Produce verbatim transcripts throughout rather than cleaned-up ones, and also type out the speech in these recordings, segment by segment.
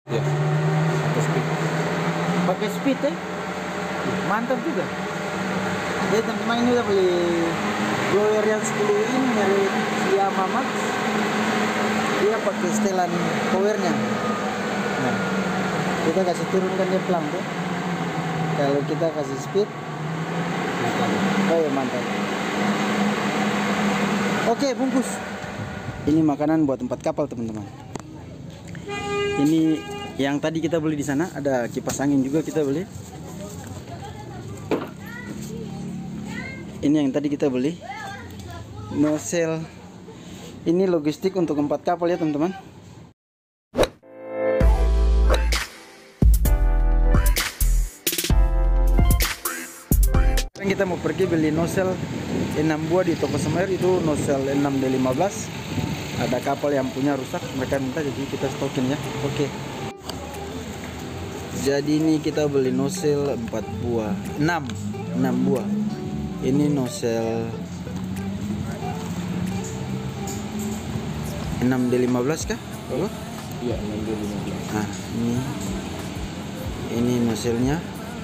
Ya, atau speed. Pakai speed ya, mantap juga. Jadi teman-teman ini udah beli blower yang sepuluh in merek Yamaha Max. Dia pakai setelan powernya. Nah, kita kasih turunkan dia pelan tuh. Kalau kita kasih speed, oh ya mantap. Oke, bungkus. Ini makanan buat empat kapal teman-teman. Ini yang tadi kita beli di sana, ada kipas angin juga kita beli. Ini yang tadi kita beli. Nozzle. Ini logistik untuk empat kapal ya teman-teman. Sekarang kita mau pergi beli nozzle enam buah di toko Semeru, itu nozzle enam D lima belas. Ada kapal yang punya rusak, mereka minta, jadi kita stokin ya. Oke. Jadi ini kita beli nozzle empat buah, enam, enam buah. Ini nozzle enam D lima belas kah? Oh? Iya, enam D lima belas. Nah, ini ini nozzle-nya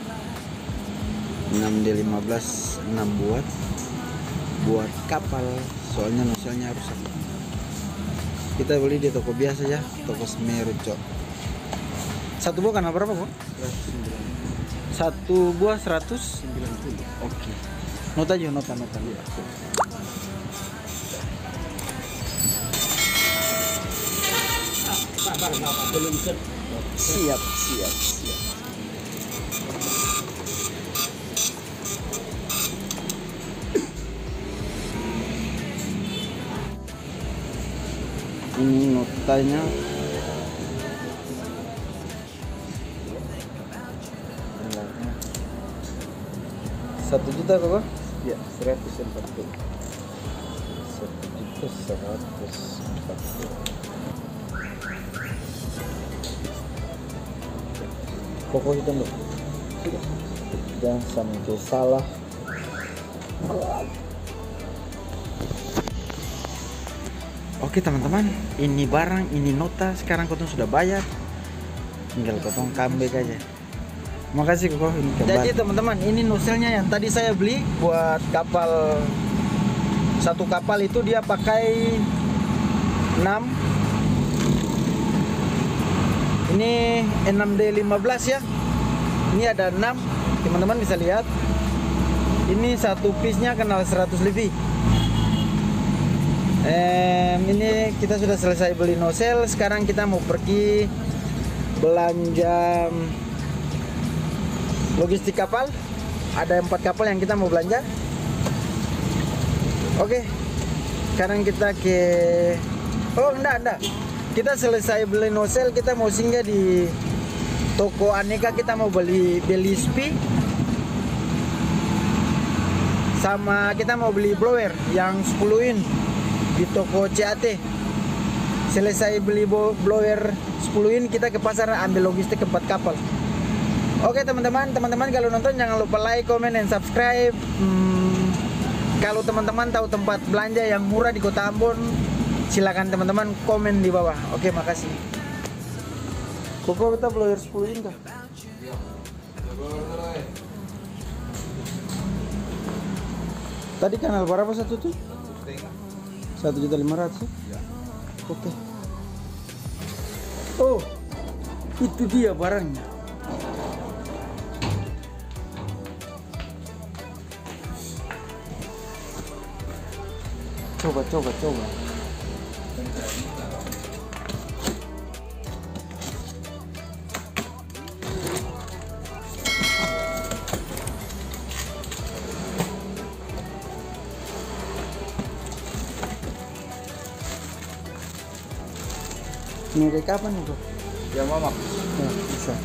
enam D lima belas, enam buat buat kapal, soalnya nozzle-nya rusak. Kita beli di toko biasa ya, toko Semeru, Cok. Satu buah kan berapa, Bu? Satu buah seratus sembilan puluh. Oke. Nota aja, nota nota. Siap, siap, siap. Ini notanya satu juta kok? Ya, seratus empat puluh. Satu juta seratus empat puluh. Koko hitam loh. Jangan sampai salah. Oke teman-teman, ini barang, ini nota. Sekarang kotong sudah bayar, tinggal kotong comeback aja. Makasih kok. Jadi teman-teman, ini nozzle-nya yang tadi saya beli buat kapal. Satu kapal itu dia pakai enam. Ini enam D lima belas ya. Ini ada enam. Teman-teman bisa lihat. Ini satu piece-nya kenal seratus lebih. Eh, ini kita sudah selesai beli nozzle. Sekarang kita mau pergi belanja logistik kapal. Ada empat kapal yang kita mau belanja. Oke. Sekarang kita ke Oh enggak enggak kita selesai beli nozzle, kita mau singgah di toko aneka. Kita mau beli beli spi, sama kita mau beli blower yang sepuluh in di toko C A T. Selesai beli blower sepuluh in, kita ke pasar ambil logistik ke empat kapal. Oke teman-teman, teman-teman kalau nonton jangan lupa like, comment, dan subscribe. Hmm, kalau teman-teman tahu tempat belanja yang murah di Kota Ambon, silakan teman-teman komen di bawah. Oke, makasih. Koko kita blower sepuluh in kah? Tadi kanal berapa satu tuh? Satu juta lima ratus. Oke. Oh, itu dia barangnya. Coba, coba, coba. Ini dari kapan itu? Ya mama. Ya, bisa.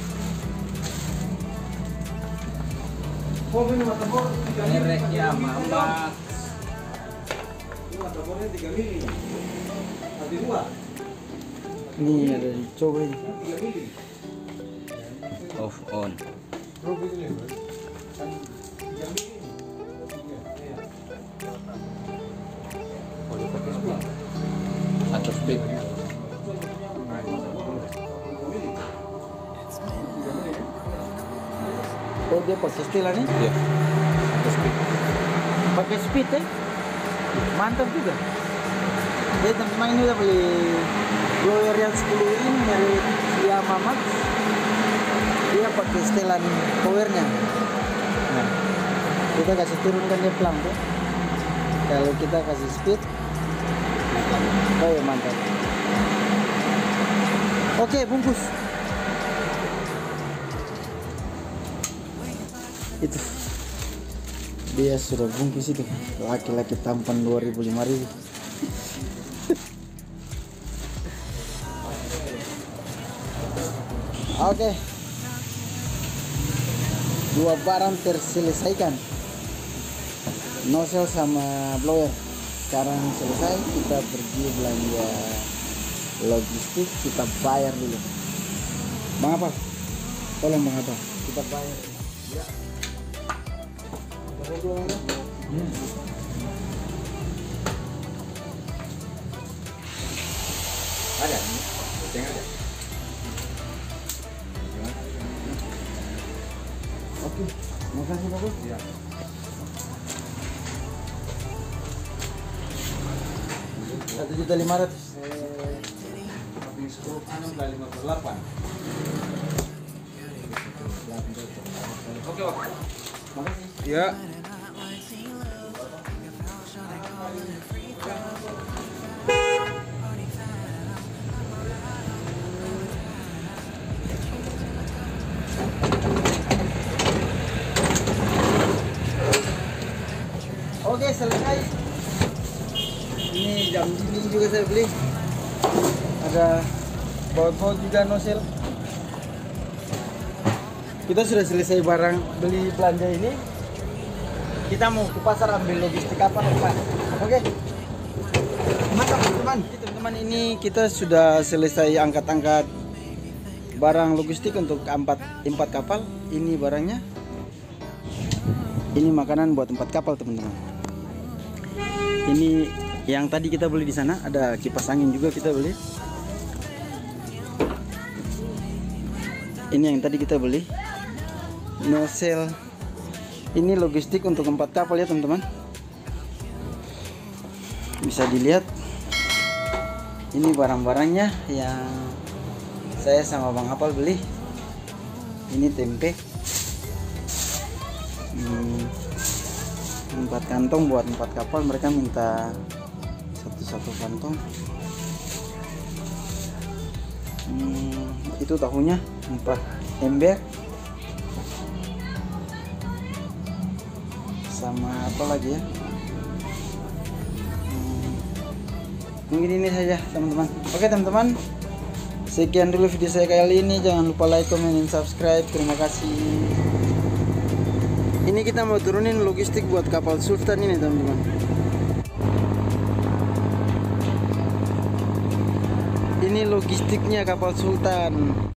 Oh, ini mata bor tiga mili. Mereknya mama. Ini mata bornya tiga mili. Ada dua. Ini ada dicoba ini. tiga mili. Off on. Bro, begini, bro. tiga mili. Oh, dia pakai speed. Atau speed. Oh, dia pakai setelan nih? Iya. Pakai speed. Pakai speed ya? Mantap juga. Jadi teman-teman ini udah beli blower yang sepuluh in merek Yamaha Max. Dia pakai setelan powernya. Nah, kita kasih turunkan dia pelan tuh. Kalau kita kasih speed, oh ya mantap. Oke, bungkus. Itu dia sudah bungkus itu, laki-laki tampan dua ribu lima ribu. Oke, dua barang terselesaikan, nozzle sama blower. Sekarang selesai, kita pergi belanja logistik, kita bayar dulu. Bang apa? Tolong bang apa? Kita bayar. Ya. Hmm. Ada? Yang ada? Oke, makasih bagus. Iya. Satu juta lima ratus. Tapi sepuluh enam kali lima puluh delapan. Oke, oke. Makasih. Iya. Oke, selesai. Ini jam dinding juga saya beli. Ada baut-baut juga nozzle. Kita sudah selesai barang beli belanja ini. Kita mau ke pasar ambil logistik apa Pak? Oke. Mantap teman-teman. Teman-teman, ini kita sudah selesai angkat-angkat barang logistik untuk empat empat kapal. Ini barangnya. Ini makanan buat empat kapal teman-teman. Ini yang tadi kita beli di sana, ada kipas angin juga kita beli. Ini yang tadi kita beli. Nozzle. Ini logistik untuk empat kapal ya teman-teman. Bisa dilihat. Ini barang-barangnya yang saya sama Bang Apal beli. Ini tempe. Hmm, empat kantong buat empat kapal, mereka minta satu-satu kantong. Hmm, itu tahunya empat ember sama apa lagi ya. Hmm, mungkin ini saja teman-teman. Oke teman-teman, sekian dulu video saya kali ini. Jangan lupa like, comment, dan subscribe. Terima kasih. Ini kita mau turunin logistik buat kapal Sultan ini teman-teman. Ini logistiknya kapal Sultan.